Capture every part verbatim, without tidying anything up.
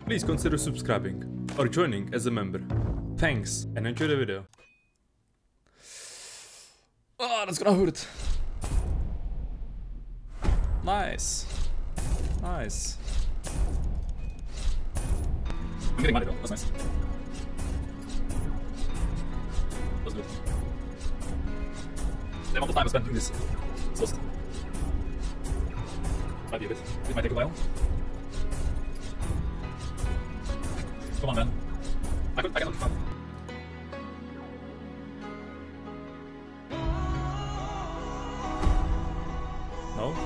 please consider subscribing or joining as a member. Thanks and enjoy the video. Oh, that's gonna hurt. Nice. Nice. I'm getting money though, that's nice. That's good. The amount of time I spent doing this is lost. Might be a bit. It might take a while. Come on, man. I could, I cannot find it. No?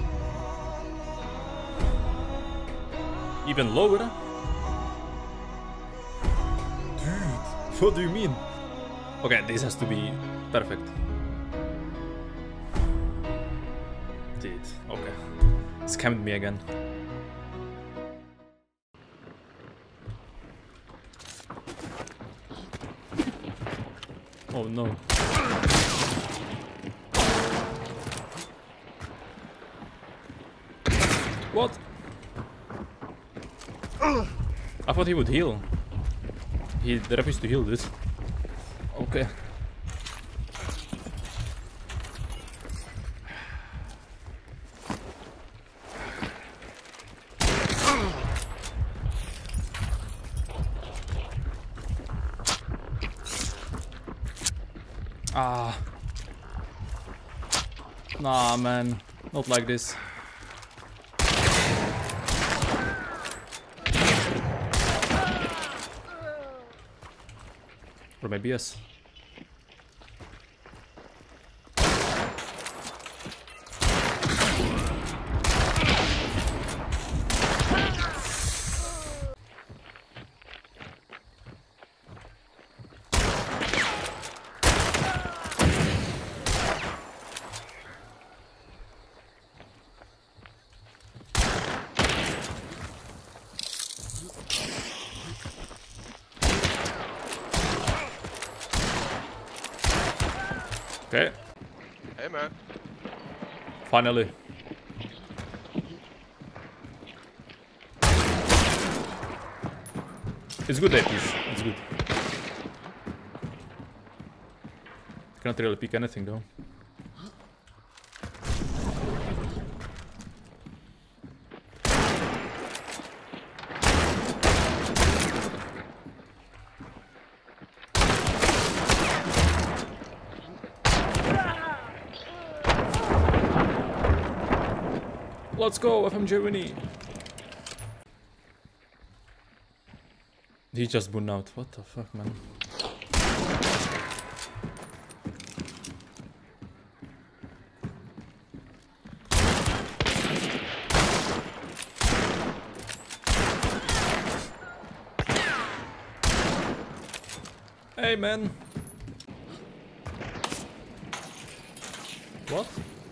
Even lower? Dude, what do you mean? Okay, this has to be perfect. Dude, okay. Scammed me again. Oh no. What? I thought he would heal. He refused to heal, dude. Okay. Ah. Nah, man. Not like this. Or maybe yes. Okay. Hey man. Finally. It's good A Ps. It's good. Cannot really pick anything though. Let's go, F M Germany! He just burned out. What the fuck, man? Hey, man! What?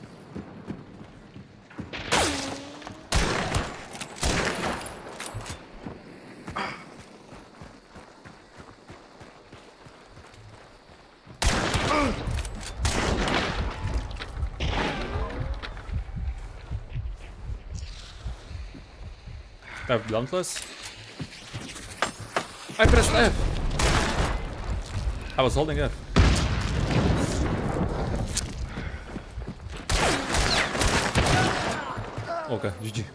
I have Bluntless. I pressed F. I was holding F. Okay, G G.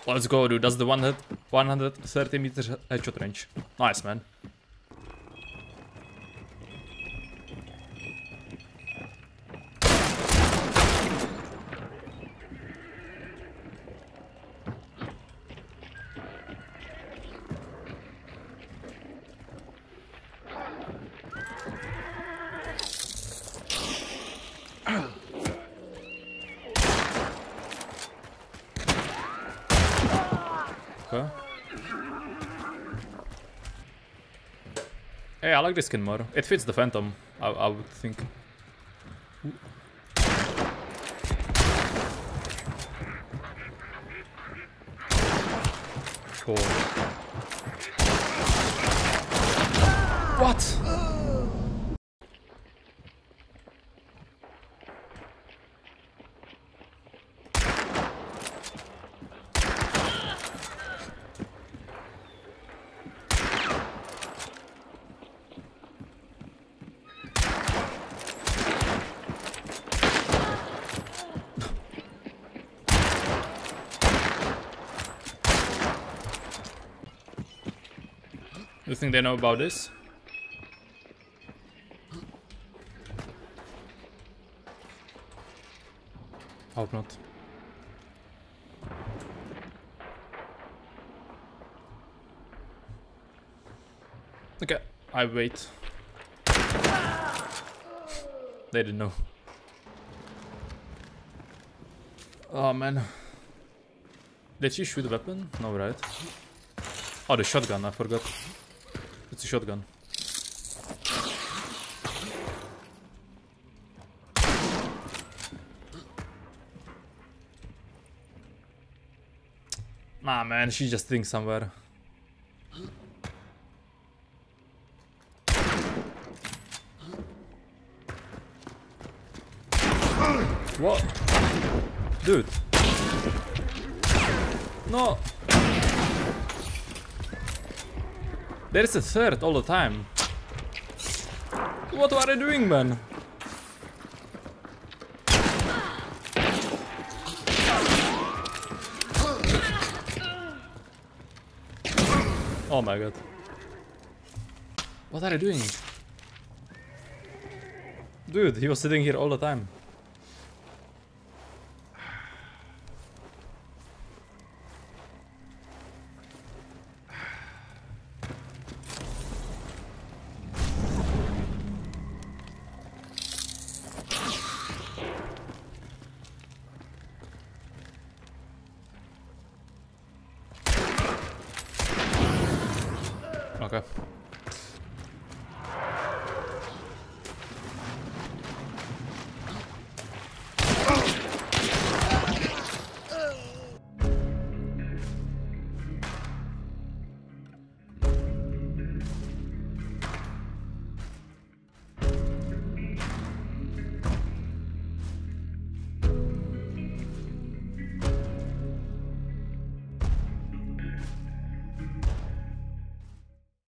Let's go, dude. That's the one hit, one hundred thirty meters headshot range. Nice, man. Okay. Hey, I like this skin more. It fits the Phantom, I, I would think. Ooh. Cool. What? You think they know about this? Hope not. Okay, I wait. They didn't know. Oh man. Did she shoot the weapon? No, right? Oh, the shotgun, I forgot. It's a shotgun. Nah, man, she's just sitting somewhere. What? Dude. No. There is a third all the time. What are they doing, man? Oh my god. What are they doing? Dude, he was sitting here all the time. Okay.